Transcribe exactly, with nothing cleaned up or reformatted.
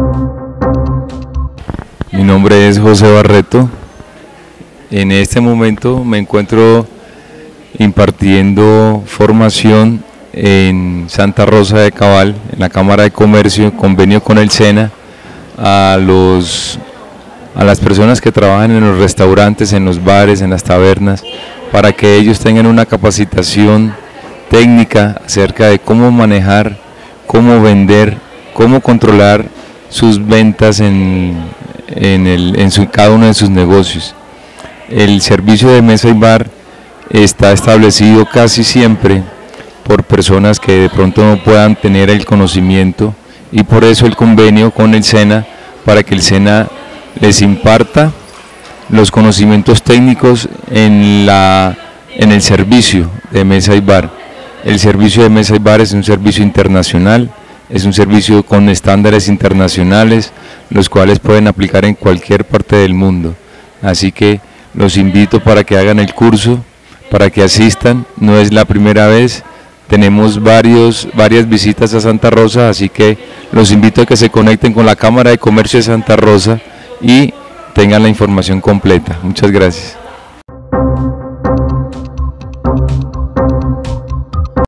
Mi nombre es José Barreto. En este momento me encuentro impartiendo formación en Santa Rosa de Cabal, en la Cámara de Comercio, en convenio con el SENA, a, los, a las personas que trabajan en los restaurantes, en los bares, en las tabernas, para que ellos tengan una capacitación técnica acerca de cómo manejar, cómo vender, cómo controlar sus ventas en, en, el, en su, cada uno de sus negocios. El servicio de mesa y bar está establecido casi siempre por personas que de pronto no puedan tener el conocimiento, y por eso el convenio con el SENA, para que el SENA les imparta los conocimientos técnicos en, la, en el servicio de mesa y bar. El servicio de mesa y bar es un servicio internacional, es un servicio con estándares internacionales, los cuales pueden aplicar en cualquier parte del mundo. Así que los invito para que hagan el curso, para que asistan. No es la primera vez, tenemos varios, varias visitas a Santa Rosa, así que los invito a que se conecten con la Cámara de Comercio de Santa Rosa y tengan la información completa. Muchas gracias.